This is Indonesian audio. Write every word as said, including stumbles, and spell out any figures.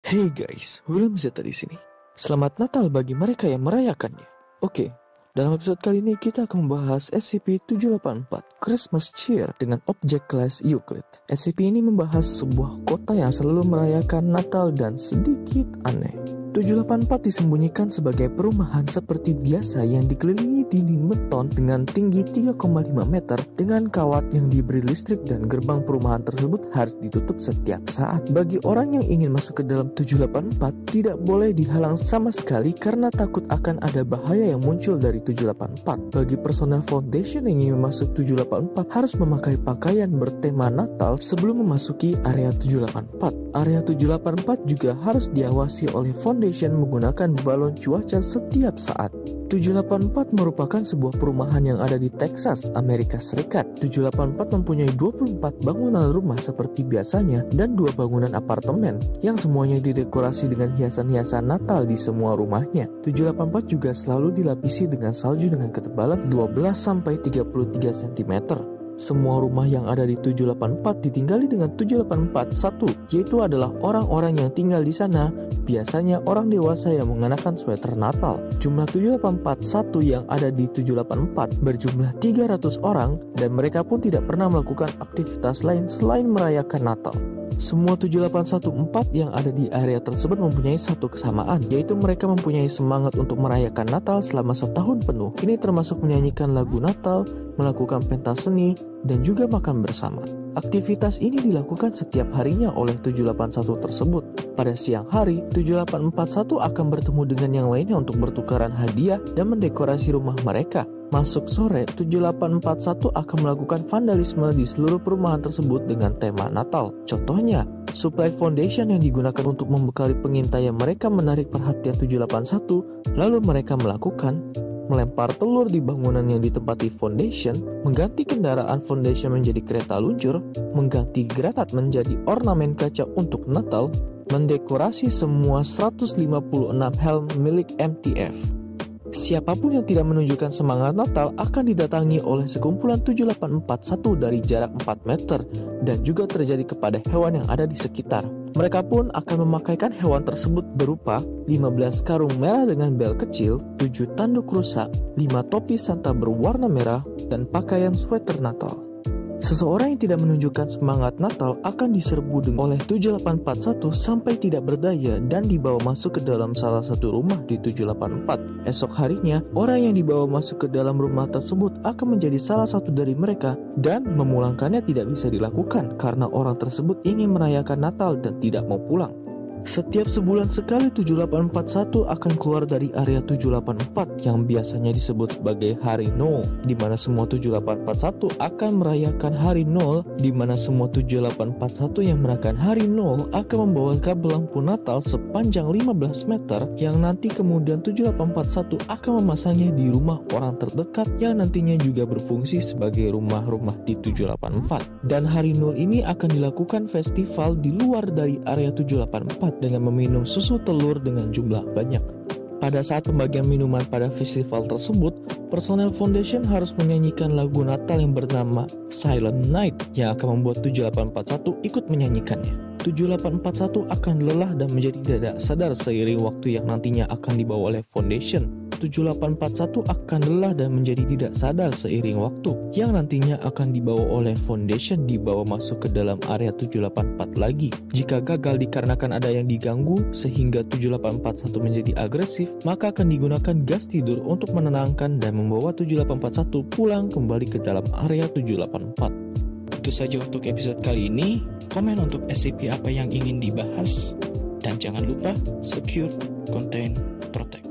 Hey guys, William Zeta di sini. Selamat Natal bagi mereka yang merayakannya. Oke, dalam episode kali ini kita akan membahas S C P tujuh delapan empat Christmas Cheer dengan Object Class Euclid. S C P ini membahas sebuah kota yang selalu merayakan Natal dan sedikit aneh. tujuh delapan empat disembunyikan sebagai perumahan seperti biasa yang dikelilingi dinding beton dengan tinggi tiga koma lima meter dengan kawat yang diberi listrik, dan gerbang perumahan tersebut harus ditutup setiap saat. Bagi orang yang ingin masuk ke dalam tujuh delapan empat tidak boleh dihalang sama sekali karena takut akan ada bahaya yang muncul dari tujuh delapan empat. Bagi personel Foundation yang ingin masuk tujuh delapan empat harus memakai pakaian bertema Natal sebelum memasuki area tujuh delapan empat. Area tujuh delapan empat juga harus diawasi oleh Foundation menggunakan balon cuaca setiap saat. tujuh delapan empat merupakan sebuah perumahan yang ada di Texas, Amerika Serikat. tujuh delapan empat mempunyai dua puluh empat bangunan rumah seperti biasanya dan dua bangunan apartemen yang semuanya didekorasi dengan hiasan-hiasan Natal di semua rumahnya. tujuh delapan empat juga selalu dilapisi dengan salju dengan ketebalan dua belas sampai tiga puluh tiga sentimeter. Semua rumah yang ada di tujuh delapan empat ditinggali dengan tujuh delapan empat satu, yaitu adalah orang-orang yang tinggal di sana, biasanya orang dewasa yang mengenakan sweater Natal. Jumlah tujuh delapan empat satu yang ada di tujuh delapan empat berjumlah tiga ratus orang, dan mereka pun tidak pernah melakukan aktivitas lain selain merayakan Natal. Semua tujuh delapan satu empat yang ada di area tersebut mempunyai satu kesamaan, yaitu mereka mempunyai semangat untuk merayakan Natal selama setahun penuh. Ini termasuk menyanyikan lagu Natal, melakukan pentas seni, dan juga makan bersama. Aktivitas ini dilakukan setiap harinya oleh tujuh delapan satu tersebut. Pada siang hari, tujuh delapan empat satu akan bertemu dengan yang lainnya untuk bertukaran hadiah dan mendekorasi rumah mereka. Masuk sore, tujuh delapan empat satu akan melakukan vandalisme di seluruh perumahan tersebut dengan tema Natal. Contohnya, Supply Foundation yang digunakan untuk membekali pengintaian mereka menarik perhatian tujuh delapan satu, lalu mereka melakukan melempar telur di bangunan yang ditempati Foundation, mengganti kendaraan Foundation menjadi kereta luncur, mengganti granat menjadi ornamen kaca untuk Natal, mendekorasi semua seratus lima puluh enam helm milik M T F. Siapapun yang tidak menunjukkan semangat Natal akan didatangi oleh sekumpulan tujuh delapan empat satu dari jarak empat meter, dan juga terjadi kepada hewan yang ada di sekitar. Mereka pun akan memakaikan hewan tersebut berupa lima belas karung merah dengan bel kecil, tujuh tanduk rusak, lima topi Santa berwarna merah, dan pakaian sweater Natal. Seseorang yang tidak menunjukkan semangat Natal akan diserbu oleh tujuh delapan empat satu sampai tidak berdaya dan dibawa masuk ke dalam salah satu rumah di tujuh delapan empat. Esok harinya, orang yang dibawa masuk ke dalam rumah tersebut akan menjadi salah satu dari mereka, dan memulangkannya tidak bisa dilakukan karena orang tersebut ingin merayakan Natal dan tidak mau pulang. Setiap sebulan sekali tujuh delapan empat satu akan keluar dari area tujuh delapan empat yang biasanya disebut sebagai Hari Nol, di mana semua tujuh delapan empat satu akan merayakan Hari Nol, di mana semua tujuh delapan empat satu yang merayakan Hari Nol akan membawa kabel lampu Natal sepanjang lima belas meter yang nanti kemudian tujuh delapan empat satu akan memasangnya di rumah orang terdekat yang nantinya juga berfungsi sebagai rumah-rumah di tujuh delapan empat. Dan Hari Nol ini akan dilakukan festival di luar dari area tujuh delapan empat dengan meminum susu telur dengan jumlah banyak. Pada saat pembagian minuman pada festival tersebut, personel Foundation harus menyanyikan lagu Natal yang bernama Silent Night yang akan membuat tujuh delapan empat satu ikut menyanyikannya. tujuh delapan empat satu akan lelah dan menjadi tidak sadar seiring waktu yang nantinya akan dibawa oleh Foundation. tujuh delapan empat satu akan lelah dan menjadi tidak sadar seiring waktu yang nantinya akan dibawa oleh Foundation dibawa masuk ke dalam area tujuh delapan empat lagi. Jika gagal dikarenakan ada yang diganggu sehingga tujuh delapan empat satu menjadi agresif, maka akan digunakan gas tidur untuk menenangkan dan membawa tujuh delapan empat satu pulang kembali ke dalam area tujuh delapan empat. Itu saja untuk episode kali ini. Komen untuk S C P apa yang ingin dibahas, dan jangan lupa secure, contain, protect.